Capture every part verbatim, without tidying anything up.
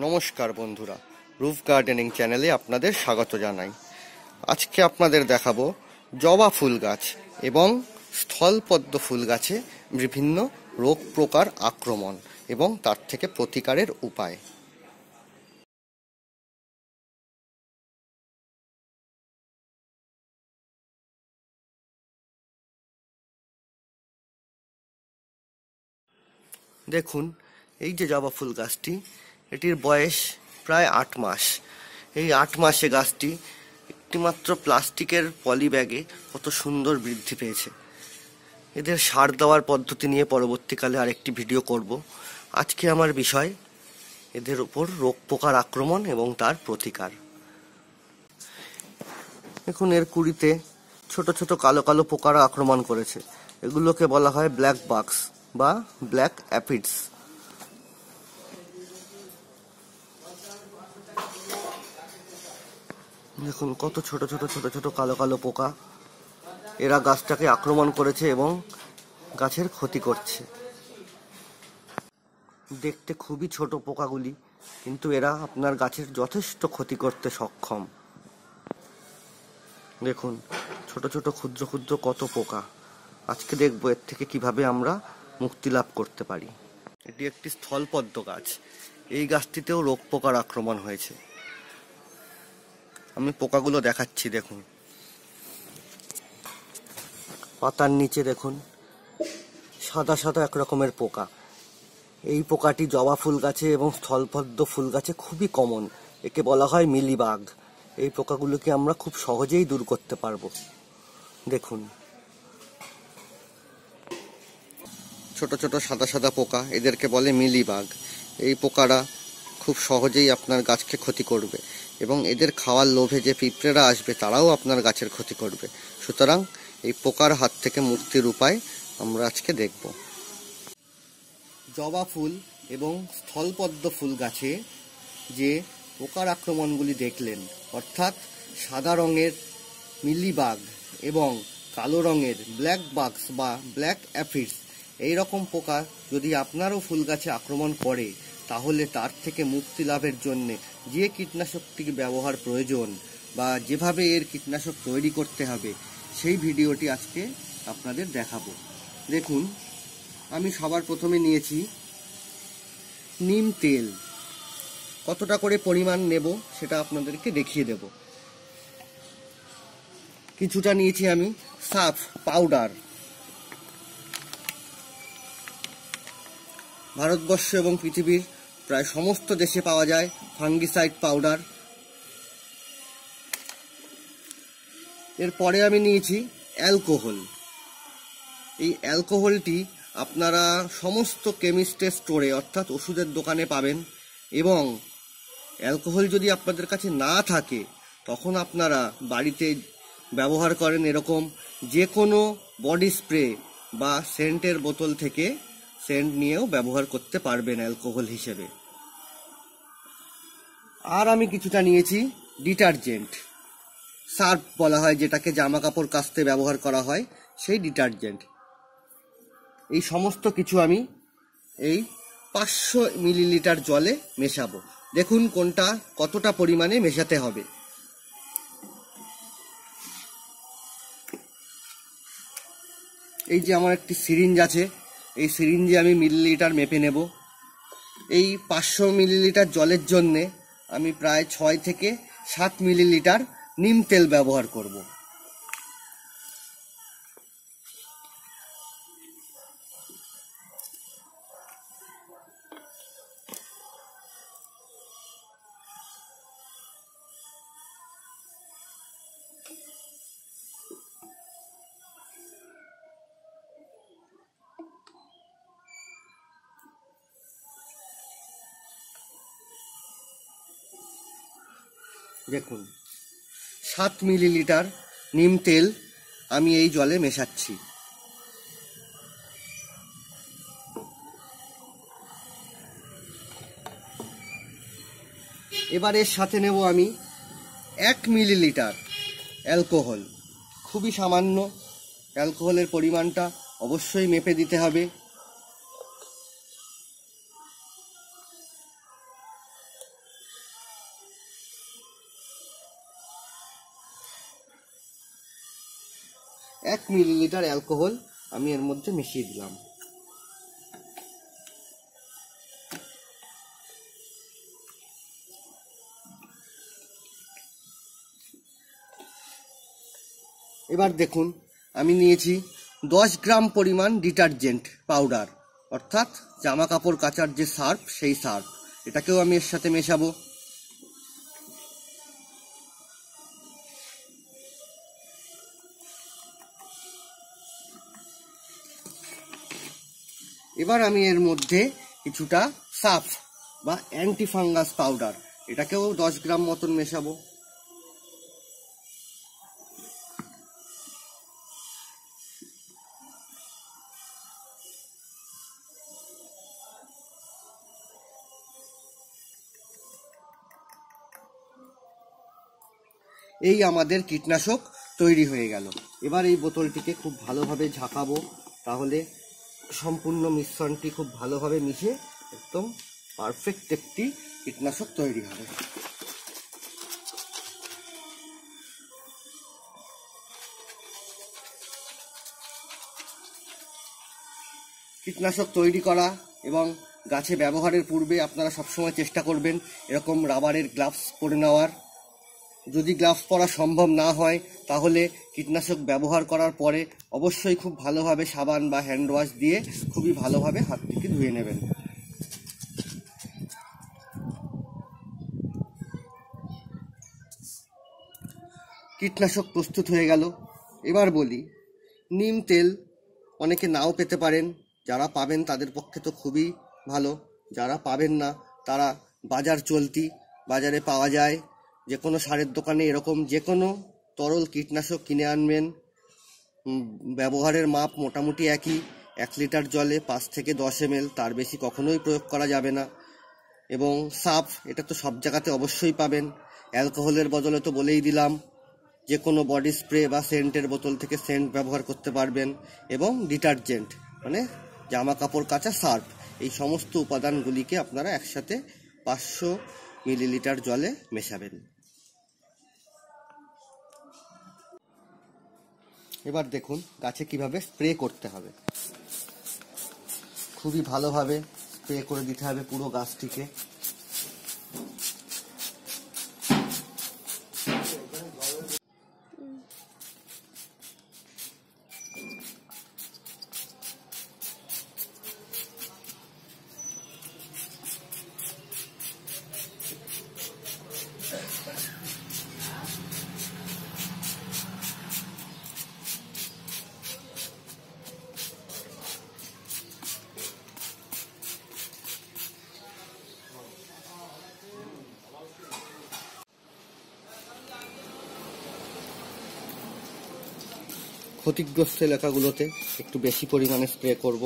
নমস্কার বন্ধুরা, roof gardening চ্যানেলে আপনাদের স্বাগত জানাই। আজকে আপনাদের দেখাবো জবা ফুল গাছ এবং স্থলপদ্ম ফুল গাছে বিভিন্ন রোগ প্রকার আক্রমণ এবং তার থেকে প্রতিকারের উপায়। দেখুন, এই যে জবা ফুল গাছটি, এটির বয়স প্রায় আট মাস। এই আট মাসে গাছটি একটিমাত্র প্লাস্টিকের পলি ব্যাগে কত সুন্দর বৃদ্ধি পেয়েছে। এদের সার দেওয়ার পদ্ধতি নিয়ে পরবর্তীকালে আরেকটি ভিডিও করব। আজকে আমার বিষয় এদের উপর রোগ পোকার আক্রমণ এবং তার প্রতিকার। দেখুন, এর কুড়িতে ছোট ছোট কালো কালো পোকারা আক্রমণ করেছে। এগুলোকে বলা হয় ব্ল্যাক বাগস বা ব্ল্যাক অ্যাপিডস। দেখুন কত ছোট ছোট ছোট ছোট কালো কালো পোকা, এরা গাছটাকে আক্রমণ করেছে এবং গাছের ক্ষতি করছে। দেখতে খুবই ছোট পোকাগুলি, কিন্তু এরা আপনার গাছের যথেষ্ট ক্ষতি করতে সক্ষম। দেখুন ছোট ছোট ক্ষুদ্র ক্ষুদ্র কত পোকা। আজকে দেখবো এর থেকে কিভাবে আমরা মুক্তি লাভ করতে পারি। এটি একটি স্থলপদ্ম গাছ। এই গাছটিতেও রোগ পোকার আক্রমণ হয়েছে। আমি পোকাগুলো দেখাচ্ছি। দেখুন, পাতার নিচে দেখুন সাদা সাদা এক রকমের পোকা। এই পোকাটি জবা ফুল গাছে এবং স্থলপদ্ম ফুল গাছে খুবই কমন। একে বলা হয় মিলিবাগ। এই পোকাগুলোকে আমরা খুব সহজেই দূর করতে পারবো। দেখুন ছোট ছোট সাদা সাদা পোকা, এদেরকে বলে মিলিবাগ। এই পোকারা খুব সহজেই আপনার গাছকে ক্ষতি করবে এবং এদের খাওয়ার লোভে যে পিঁপড়েরা আসবে তারাও আপনার গাছের ক্ষতি করবে। সুতরাং এই পোকার হাত থেকে মুক্তির উপায় আমরা আজকে দেখব। জবা ফুল এবং স্থলপদ্ম ফুল গাছে যে পোকার আক্রমণগুলি দেখলেন, অর্থাৎ সাদা রঙের মিলিবাগ এবং কালো রঙের ব্ল্যাক বাগস বা ব্ল্যাক অ্যাফিডস, এই রকম পোকা যদি আপনারও ফুল গাছে আক্রমণ করে, তাহলে তার থেকে মুক্তি লাভের জন্য যে কীটনাশকটি ব্যবহার প্রয়োজন বা যেভাবে এর কীটনাশক তৈরি করতে হবে, সেই ভিডিওটি আজকে আপনাদের দেখাবো। দেখুন, আমি সবার প্রথমে নিয়েছি নিম তেল। কতটা করে পরিমাণ নেব সেটা আপনাদেরকে দেখিয়ে দেব। কিছুটা নিয়েছি আমি সাফ পাউডার। ভারতবর্ষ এবং পৃথিবীর প্রায় সমস্ত দেশে পাওয়া যায় ফাঙ্গিসাইড পাউডার। এরপরে আমি নিয়েছি অ্যালকোহল। এই অ্যালকোহলটি আপনারা সমস্ত কেমিস্টের স্টোরে অর্থাৎ ওষুধের দোকানে পাবেন, এবং অ্যালকোহল যদি আপনাদের কাছে না থাকে তখন আপনারা বাড়িতে ব্যবহার করেন এরকম যে কোনো বডি স্প্রে বা সেন্টের বোতল থেকে সেন্ট নিয়েও ব্যবহার করতে পারবেন অ্যালকোহল হিসেবে। আর আমি কিছুটা নিয়েছি ডিটারজেন্ট, সার্ফ বলা হয় যেটাকে, জামা কাপড় কাচতে ব্যবহার করা হয় সেই ডিটারজেন্ট। এই সমস্ত কিছু আমি এই পাঁচশো মিলিলিটার জলে মেশাবো। দেখুন কোনটা কতটা পরিমাণে মেশাতে হবে। এই যে আমার একটি সিরিঞ্জ আছে, এই সিরিঞ্জে আমি মিলিলিটার মেপে নেব। এই পাঁচশো মিলিলিটার জলের জন্যে আমি প্রায় ছয় থেকে সাত মিলিলিটার নিম তেল ব্যবহার করব। দেখুন, সাত মিলিলিটার নিম তেল আমি এই জলে মেশাচ্ছি। এবার এর সাথে নেব আমি এক মিলিলিটার অ্যালকোহল। খুবই সামান্য, অ্যালকোহলের পরিমাণটা অবশ্যই মেপে দিতে হবে। এক মিলিলিটার অ্যালকোহল আমি এর মধ্যে মিশিয়ে দিলাম। এবার দেখুন আমি নিয়েছি দশ গ্রাম পরিমাণ ডিটারজেন্ট পাউডার, অর্থাৎ জামা কাপড় কাচার যে সার্ফ, সেই সার্ফ। এটাকেও আমি এর সাথে মেশাবো। এবার আমি এর মধ্যে কিছুটা সাফ বা অ্যান্টি ফাঙ্গাস পাউডার, এটাকেও দশ গ্রাম মতন মেশাবো। এই আমাদের কীটনাশক তৈরি হয়ে গেল। এবার এই বোতলটিকে খুব ভালোভাবে ঝাঁকাবো, তাহলে সম্পূর্ণ মিশ্রণটি খুব ভালোভাবে মিশে একদম পারফেক্ট একটি কীটনাশক তৈরি হবে। কীটনাশক তৈরি করা এবং গাছে ব্যবহারের পূর্বে আপনারা সবসময় চেষ্টা করবেন এরকম রাবারের গ্লাভস পরে নেওয়ার। যদি গ্লাভস পরা সম্ভব না হয় তাহলে কীটনাশক ব্যবহার করার পরে অবশ্যই খুব ভালোভাবে সাবান বা হ্যান্ড ওয়াশ দিয়ে খুবই ভালোভাবে হাতটিকে ধুয়ে নেবেন। কীটনাশক প্রস্তুত হয়ে গেল। এবার বলি, নিম তেল অনেকে নাও পেতে পারেন, যারা পাবেন তাদের পক্ষে তো খুবই ভালো, যারা পাবেন না তারা বাজার চলতি বাজারে পাওয়া যায় যে কোনো সারের দোকানে এরকম যে কোনো তরল কীটনাশক কিনে আনবেন। ব্যবহারের মাপ মোটামুটি একই, এক লিটার জলে পাঁচ থেকে দশ এম এল, তার বেশি কখনোই প্রয়োগ করা যাবে না। এবং সার্ফ, এটা তো সব জায়গাতে অবশ্যই পাবেন। অ্যালকোহলের বদলে তো বলেই দিলাম, যে কোনো বডি স্প্রে বা সেন্টের বোতল থেকে সেন্ট ব্যবহার করতে পারবেন। এবং ডিটারজেন্ট মানে জামা কাপড় কাচা সার্ফ, এই সমস্ত উপাদানগুলিকে আপনারা একসাথে পাঁচশো মিলিলিটার জলে মেশাবেন। এবার দেখুন গাছে কিভাবে স্প্রে করতে হবে। খুবই ভালোভাবে স্প্রে করে দিতে হবে পুরো গাছটিকে। ক্ষতিগ্রস্ত এলাকাগুলোতে একটু বেশি পরিমাণে স্প্রে করব।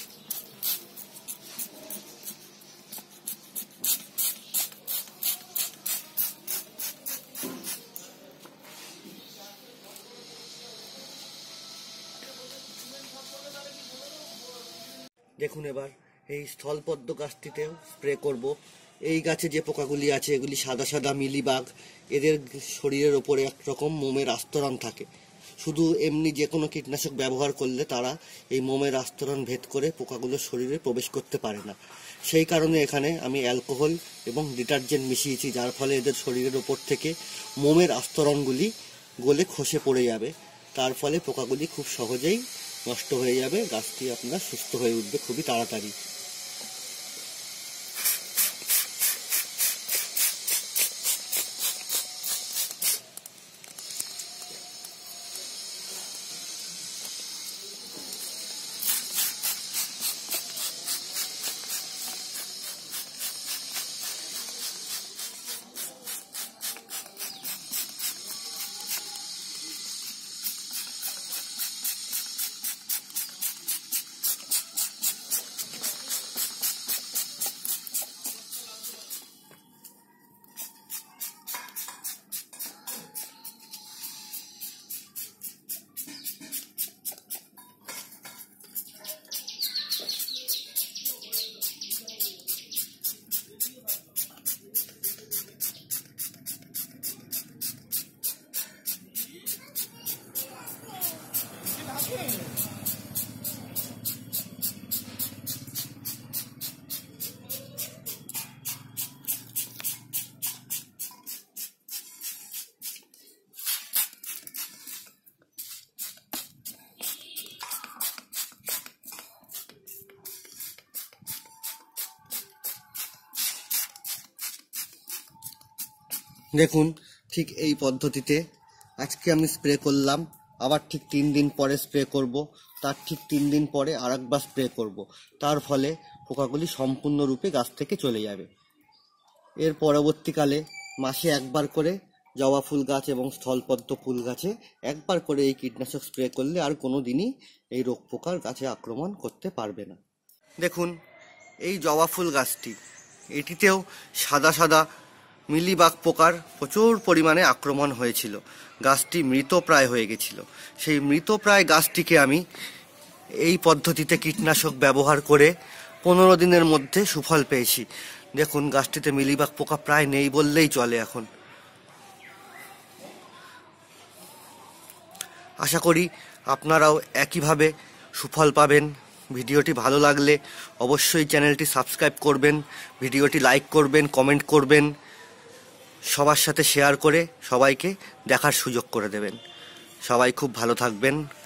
দেখুন এবার এই স্থলপদ্ম গাছটিতেও স্প্রে করব। এই গাছে যে পোকাগুলি আছে এগুলি সাদা সাদা মিলিবাগ, এদের শরীরের ওপরে একরকম মোমের আস্তরণ থাকে। শুধু এমনি যে কোনো কীটনাশক ব্যবহার করলে তারা এই মোমের আস্তরণ ভেদ করে পোকাগুলোর শরীরে প্রবেশ করতে পারে না। সেই কারণে এখানে আমি অ্যালকোহল এবং ডিটারজেন্ট মিশিয়েছি, যার ফলে এদের শরীরের ওপর থেকে মোমের আস্তরণগুলি গলে খসে পড়ে যাবে। তার ফলে পোকাগুলি খুব সহজেই নষ্ট হয়ে যাবে, গাছটি আপনার সুস্থ হয়ে উঠবে খুবই তাড়াতাড়ি। দেখুন ঠিক এই পদ্ধতিতে আজকে আমি স্প্রে করলাম, আবার ঠিক তিন দিন পরে স্প্রে করব, তার ঠিক তিন দিন পরে আর একবার স্প্রে করব। তার ফলে পোকাগুলি সম্পূর্ণরূপে গাছ থেকে চলে যাবে। এর পরবর্তীকালে মাসে একবার করে জবা ফুল গাছ এবং স্থলপদ্ম ফুল গাছে একবার করে এই কীটনাশক স্প্রে করলে আর কোনো দিনই এই রোগ পোকার গাছে আক্রমণ করতে পারবে না। দেখুন এই জবা ফুল গাছটি, এটিতেও সাদা সাদা মিলিবাগ পোকার প্রচুর পরিমাণে আক্রমণ হয়েছিল। গাছটি মৃতপ্রায় হয়ে গেছিল। সেই মৃতপ্রায় গাছটিকে আমি এই পদ্ধতিতে কীটনাশক ব্যবহার করে পনেরো দিনের মধ্যে সুফল পেয়েছি। দেখুন গাছটিতে মিলিবাগ পোকা প্রায় নেই বললেই চলে এখন। আশা করি আপনারাও একইভাবে সুফল পাবেন। ভিডিওটি ভালো লাগলে অবশ্যই চ্যানেলটি সাবস্ক্রাইব করবেন, ভিডিওটি লাইক করবেন, কমেন্ট করবেন, সবার সাথে শেয়ার করে সবাইকে দেখার সুযোগ করে দেবেন। সবাই খুব ভালো থাকবেন।